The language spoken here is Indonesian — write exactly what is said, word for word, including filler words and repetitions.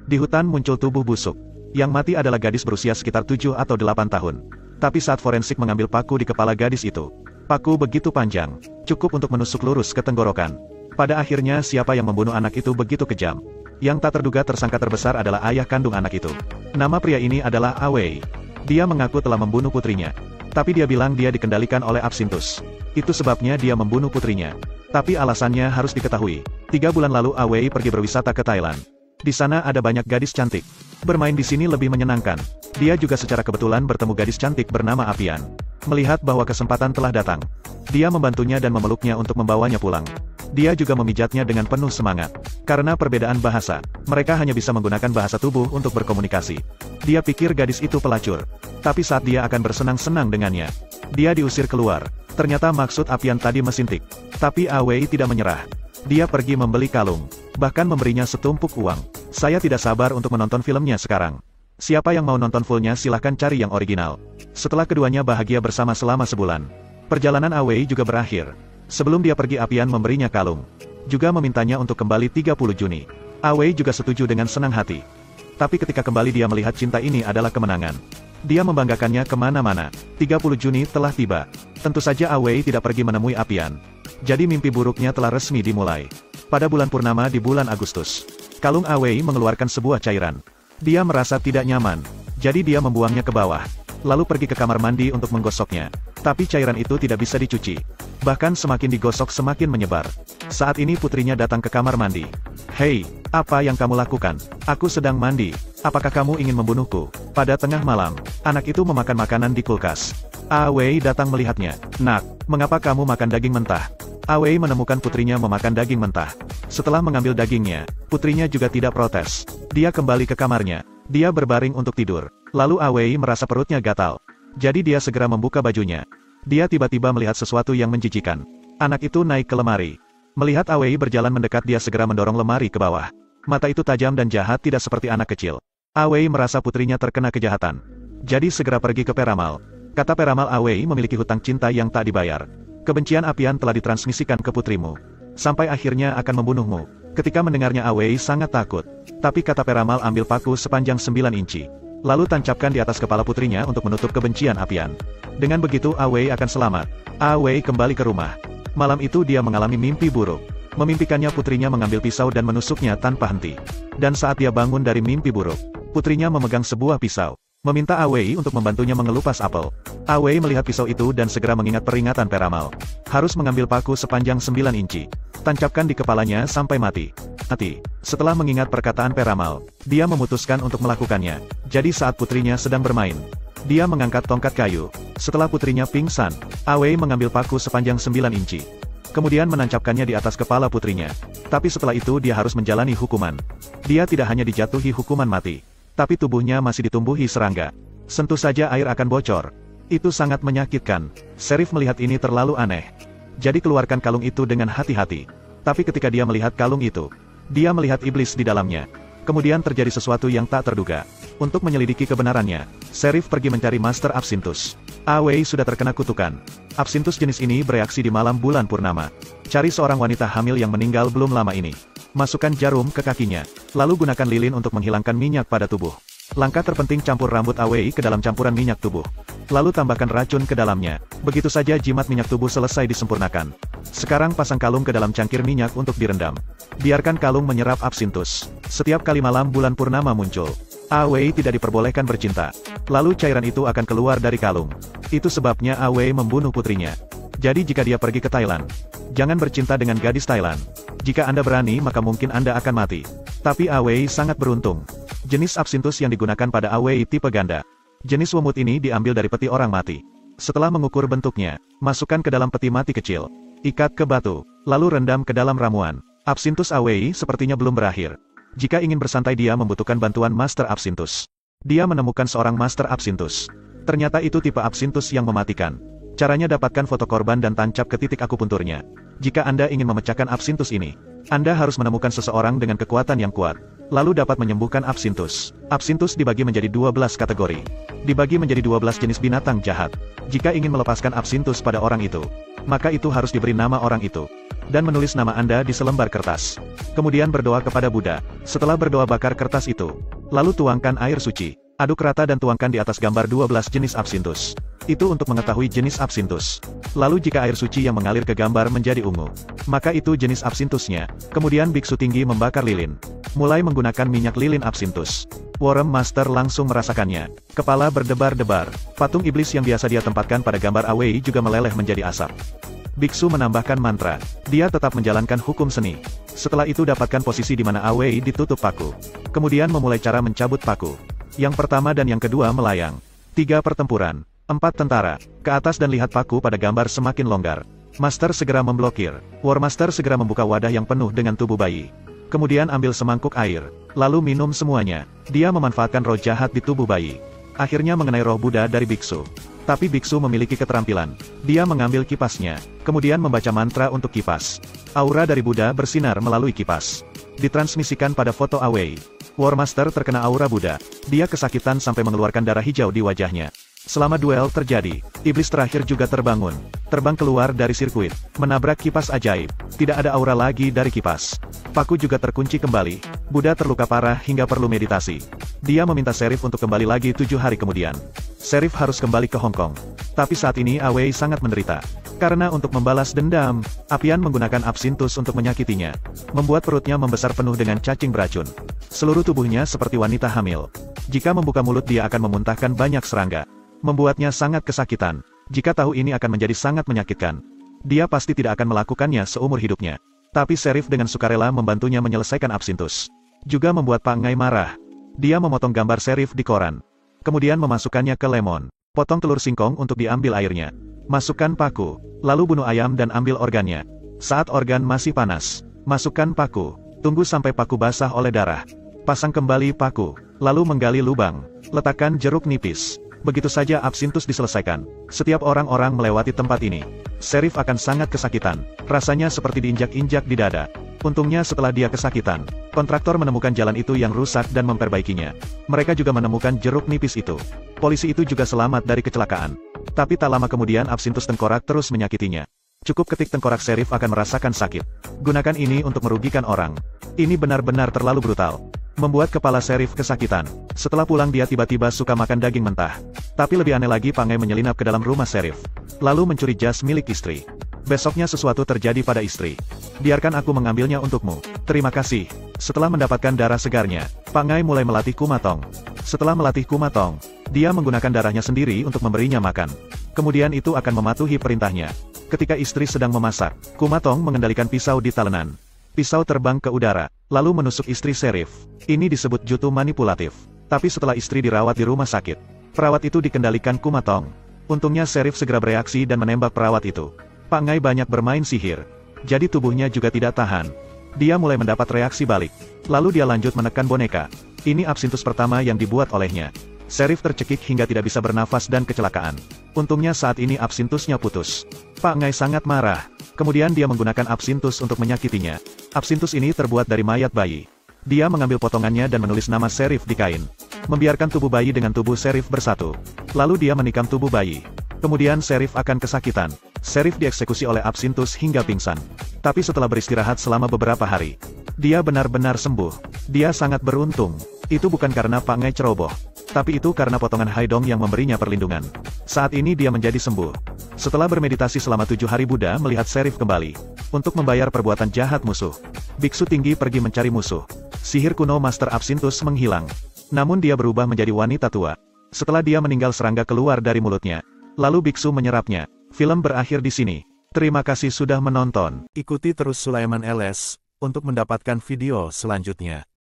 Di hutan muncul tubuh busuk. Yang mati adalah gadis berusia sekitar tujuh atau delapan tahun. Tapi saat forensik mengambil paku di kepala gadis itu, paku begitu panjang, cukup untuk menusuk lurus ke tenggorokan. Pada akhirnya siapa yang membunuh anak itu begitu kejam. Yang tak terduga tersangka terbesar adalah ayah kandung anak itu. Nama pria ini adalah Awei. Dia mengaku telah membunuh putrinya. Tapi dia bilang dia dikendalikan oleh Absinthus. Itu sebabnya dia membunuh putrinya. Tapi alasannya harus diketahui. Tiga bulan lalu Awei pergi berwisata ke Thailand. Di sana ada banyak gadis cantik. Bermain di sini lebih menyenangkan. Dia juga secara kebetulan bertemu gadis cantik bernama Apian. Melihat bahwa kesempatan telah datang, dia membantunya dan memeluknya untuk membawanya pulang. Dia juga memijatnya dengan penuh semangat. Karena perbedaan bahasa, mereka hanya bisa menggunakan bahasa tubuh untuk berkomunikasi. Dia pikir gadis itu pelacur. Tapi saat dia akan bersenang-senang dengannya, dia diusir keluar. Ternyata maksud Apian tadi mesintik. Tapi Awei tidak menyerah. Dia pergi membeli kalung. Bahkan memberinya setumpuk uang. Saya tidak sabar untuk menonton filmnya sekarang. Siapa yang mau nonton fullnya silahkan cari yang original. Setelah keduanya bahagia bersama selama sebulan, perjalanan Awei juga berakhir. Sebelum dia pergi Apian memberinya kalung. Juga memintanya untuk kembali tiga puluh Juni. Awei juga setuju dengan senang hati. Tapi ketika kembali dia melihat cinta ini adalah kemenangan. Dia membanggakannya kemana-mana. tiga puluh Juni telah tiba. Tentu saja Awei tidak pergi menemui Apian. Jadi mimpi buruknya telah resmi dimulai. Pada bulan purnama di bulan Agustus, kalung Awei mengeluarkan sebuah cairan. Dia merasa tidak nyaman. Jadi dia membuangnya ke bawah. Lalu pergi ke kamar mandi untuk menggosoknya. Tapi cairan itu tidak bisa dicuci. Bahkan semakin digosok semakin menyebar. Saat ini putrinya datang ke kamar mandi. "Hei, apa yang kamu lakukan? Aku sedang mandi. Apakah kamu ingin membunuhku?" Pada tengah malam, anak itu memakan makanan di kulkas. Awei datang melihatnya. "Nak, mengapa kamu makan daging mentah?" Awei menemukan putrinya memakan daging mentah. Setelah mengambil dagingnya, putrinya juga tidak protes. Dia kembali ke kamarnya. Dia berbaring untuk tidur. Lalu Awei merasa perutnya gatal. Jadi dia segera membuka bajunya. Dia tiba-tiba melihat sesuatu yang menjijikan. Anak itu naik ke lemari. Melihat Awei berjalan mendekat, dia segera mendorong lemari ke bawah. Mata itu tajam dan jahat, tidak seperti anak kecil. Awei merasa putrinya terkena kejahatan. Jadi segera pergi ke Peramal. Kata Peramal, Awei memiliki hutang cinta yang tak dibayar. Kebencian Apian telah ditransmisikan ke putrimu. Sampai akhirnya akan membunuhmu. Ketika mendengarnya Awei sangat takut. Tapi kata Peramal, ambil paku sepanjang sembilan inci. Lalu tancapkan di atas kepala putrinya untuk menutup kebencian Apian. Dengan begitu Awei akan selamat. Awei kembali ke rumah. Malam itu dia mengalami mimpi buruk. Memimpikannya putrinya mengambil pisau dan menusuknya tanpa henti. Dan saat dia bangun dari mimpi buruk, putrinya memegang sebuah pisau. Meminta Awei untuk membantunya mengelupas apel. Awei melihat pisau itu dan segera mengingat peringatan Peramal. Harus mengambil paku sepanjang sembilan inci. Tancapkan di kepalanya sampai mati. Mati. Setelah mengingat perkataan Peramal, dia memutuskan untuk melakukannya. Jadi saat putrinya sedang bermain, dia mengangkat tongkat kayu. Setelah putrinya pingsan, Awei mengambil paku sepanjang sembilan inci. Kemudian menancapkannya di atas kepala putrinya. Tapi setelah itu dia harus menjalani hukuman. Dia tidak hanya dijatuhi hukuman mati, tapi tubuhnya masih ditumbuhi serangga. Sentuh saja air akan bocor. Itu sangat menyakitkan. Sheriff melihat ini terlalu aneh. Jadi keluarkan kalung itu dengan hati-hati. Tapi ketika dia melihat kalung itu, dia melihat iblis di dalamnya. Kemudian terjadi sesuatu yang tak terduga. Untuk menyelidiki kebenarannya, Sheriff pergi mencari Master Absinthus. Awei sudah terkena kutukan. Absinthus jenis ini bereaksi di malam bulan purnama. Cari seorang wanita hamil yang meninggal belum lama ini. Masukkan jarum ke kakinya. Lalu gunakan lilin untuk menghilangkan minyak pada tubuh. Langkah terpenting, campur rambut Awei ke dalam campuran minyak tubuh. Lalu tambahkan racun ke dalamnya. Begitu saja jimat minyak tubuh selesai disempurnakan. Sekarang pasang kalung ke dalam cangkir minyak untuk direndam. Biarkan kalung menyerap Absinthus. Setiap kali malam bulan purnama muncul, Awei tidak diperbolehkan bercinta. Lalu cairan itu akan keluar dari kalung. Itu sebabnya Awei membunuh putrinya. Jadi jika dia pergi ke Thailand, jangan bercinta dengan gadis Thailand. Jika Anda berani maka mungkin Anda akan mati. Tapi Awei sangat beruntung. Jenis Absinthus yang digunakan pada Awei tipe ganda. Jenis wemut ini diambil dari peti orang mati. Setelah mengukur bentuknya, masukkan ke dalam peti mati kecil. Ikat ke batu, lalu rendam ke dalam ramuan. Absinthus Awei sepertinya belum berakhir. Jika ingin bersantai dia membutuhkan bantuan Master Absinthus. Dia menemukan seorang Master Absinthus. Ternyata itu tipe Absinthus yang mematikan. Caranya dapatkan foto korban dan tancap ke titik akupunturnya. Jika Anda ingin memecahkan Absinthus ini, Anda harus menemukan seseorang dengan kekuatan yang kuat. Lalu dapat menyembuhkan Absinthus. Absinthus dibagi menjadi dua belas kategori. Dibagi menjadi dua belas jenis binatang jahat. Jika ingin melepaskan Absinthus pada orang itu, maka itu harus diberi nama orang itu. dan menulis nama Anda di selembar kertas. Kemudian berdoa kepada Buddha. Setelah berdoa bakar kertas itu. Lalu tuangkan air suci. Aduk rata dan tuangkan di atas gambar dua belas jenis absintus. Itu untuk mengetahui jenis absintus. Lalu jika air suci yang mengalir ke gambar menjadi ungu, maka itu jenis absintusnya. Kemudian biksu tinggi membakar lilin. Mulai menggunakan minyak lilin absintus. Worm Master langsung merasakannya. Kepala berdebar-debar. Patung iblis yang biasa dia tempatkan pada gambar Awei juga meleleh menjadi asap. Biksu menambahkan mantra. Dia tetap menjalankan hukum seni. Setelah itu dapatkan posisi di mana Awei ditutup paku. Kemudian memulai cara mencabut paku. Yang pertama dan yang kedua melayang. Tiga pertempuran. Empat tentara. Ke atas dan lihat paku pada gambar semakin longgar. Master segera memblokir. War Master segera membuka wadah yang penuh dengan tubuh bayi. Kemudian ambil semangkuk air. Lalu minum semuanya. Dia memanfaatkan roh jahat di tubuh bayi. Akhirnya mengenai roh Buddha dari biksu. Tapi biksu memiliki keterampilan. Dia mengambil kipasnya. Kemudian membaca mantra untuk kipas. Aura dari Buddha bersinar melalui kipas. Ditransmisikan pada foto Awei. War Master terkena aura Buddha. Dia kesakitan sampai mengeluarkan darah hijau di wajahnya. Selama duel terjadi, iblis terakhir juga terbangun. Terbang keluar dari sirkuit. Menabrak kipas ajaib. Tidak ada aura lagi dari kipas. Paku juga terkunci kembali. Buddha terluka parah hingga perlu meditasi. Dia meminta Serif untuk kembali lagi tujuh hari kemudian. Serif harus kembali ke Hong Kong. Tapi saat ini Awei sangat menderita. Karena untuk membalas dendam, Apian menggunakan absintus untuk menyakitinya. Membuat perutnya membesar penuh dengan cacing beracun. Seluruh tubuhnya seperti wanita hamil. Jika membuka mulut dia akan memuntahkan banyak serangga. Membuatnya sangat kesakitan. Jika tahu ini akan menjadi sangat menyakitkan. Dia pasti tidak akan melakukannya seumur hidupnya. Tapi Serif dengan sukarela membantunya menyelesaikan absintus. Juga membuat Pak Ngai marah. Dia memotong gambar Serif di koran. Kemudian memasukkannya ke lemon. Potong telur singkong untuk diambil airnya. Masukkan paku. Lalu bunuh ayam dan ambil organnya. Saat organ masih panas, masukkan paku. Tunggu sampai paku basah oleh darah. Pasang kembali paku. Lalu menggali lubang. Letakkan jeruk nipis. Begitu saja absintus diselesaikan. Setiap orang-orang melewati tempat ini. Serif akan sangat kesakitan. Rasanya seperti diinjak-injak di dada. Untungnya setelah dia kesakitan, kontraktor menemukan jalan itu yang rusak dan memperbaikinya. Mereka juga menemukan jeruk nipis itu. Polisi itu juga selamat dari kecelakaan. Tapi tak lama kemudian absintus tengkorak terus menyakitinya. Cukup ketik tengkorak Serif akan merasakan sakit. Gunakan ini untuk merugikan orang. Ini benar-benar terlalu brutal. Membuat kepala Serif kesakitan. Setelah pulang dia tiba-tiba suka makan daging mentah. Tapi lebih aneh lagi Pak Ngai menyelinap ke dalam rumah Serif. Lalu mencuri jas milik istri. Besoknya sesuatu terjadi pada istri. Biarkan aku mengambilnya untukmu. Terima kasih. Setelah mendapatkan darah segarnya, Pak Ngai mulai melatih Kumatong. Setelah melatih Kumatong, dia menggunakan darahnya sendiri untuk memberinya makan. Kemudian itu akan mematuhi perintahnya. Ketika istri sedang memasak, Kumatong mengendalikan pisau di talenan. Pisau terbang ke udara, lalu menusuk istri Serif. Ini disebut jutu manipulatif. Tapi setelah istri dirawat di rumah sakit, perawat itu dikendalikan Kumatong. Untungnya Serif segera bereaksi dan menembak perawat itu. Pak Ngai banyak bermain sihir. Jadi tubuhnya juga tidak tahan. Dia mulai mendapat reaksi balik. Lalu dia lanjut menekan boneka. Ini absintus pertama yang dibuat olehnya. Serif tercekik hingga tidak bisa bernafas dan kecelakaan. Untungnya saat ini absintusnya putus. Pak Ngai sangat marah. Kemudian dia menggunakan absintus untuk menyakitinya. Absintus ini terbuat dari mayat bayi. Dia mengambil potongannya dan menulis nama Serif di kain. Membiarkan tubuh bayi dengan tubuh Serif bersatu. Lalu dia menikam tubuh bayi. Kemudian Serif akan kesakitan. Serif dieksekusi oleh absintus hingga pingsan. Tapi setelah beristirahat selama beberapa hari, dia benar-benar sembuh. Dia sangat beruntung. Itu bukan karena Pak Ngai ceroboh. Tapi itu karena potongan Haidong yang memberinya perlindungan. Saat ini dia menjadi sembuh. Setelah bermeditasi selama tujuh hari Buddha melihat Serif kembali. Untuk membayar perbuatan jahat musuh. Biksu tinggi pergi mencari musuh. Sihir kuno Master Absintus menghilang. Namun dia berubah menjadi wanita tua. Setelah dia meninggal serangga keluar dari mulutnya. Lalu biksu menyerapnya. Film berakhir di sini. Terima kasih sudah menonton. Ikuti terus Sulaiman L S untuk mendapatkan video selanjutnya.